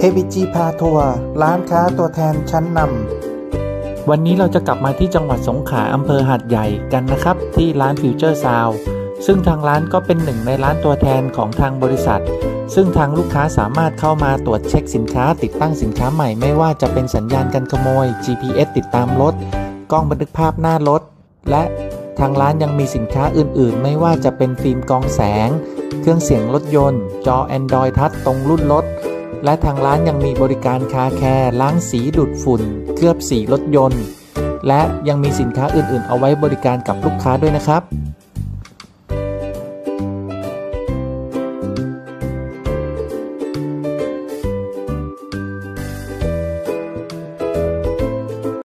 ABG พาทัวร์ร้านค้าตัวแทนชั้นนำวันนี้เราจะกลับมาที่จังหวัดสงขลาอำเภอหาดใหญ่กันนะครับที่ร้านฟิวเจอร์ซาวด์ซึ่งทางร้านก็เป็นหนึ่งในร้านตัวแทนของทางบริษัทซึ่งทางลูกค้าสามารถเข้ามาตรวจเช็คสินค้าติดตั้งสินค้าใหม่ไม่ว่าจะเป็นสัญญาณกันขโมย GPS ติดตามรถกล้องบันทึกภาพหน้ารถและทางร้านยังมีสินค้าอื่นๆไม่ว่าจะเป็นฟิล์มกรองแสงเครื่องเสียงรถยนต์จอ Android Touch ตรงรุ่นรถและทางร้านยังมีบริการคาแคร์ล้างสีดูดฝุ่นเคลือบสีรถยนต์และยังมีสินค้าอื่นๆเอาไว้บริการกับลูกค้าด้วยนะครับ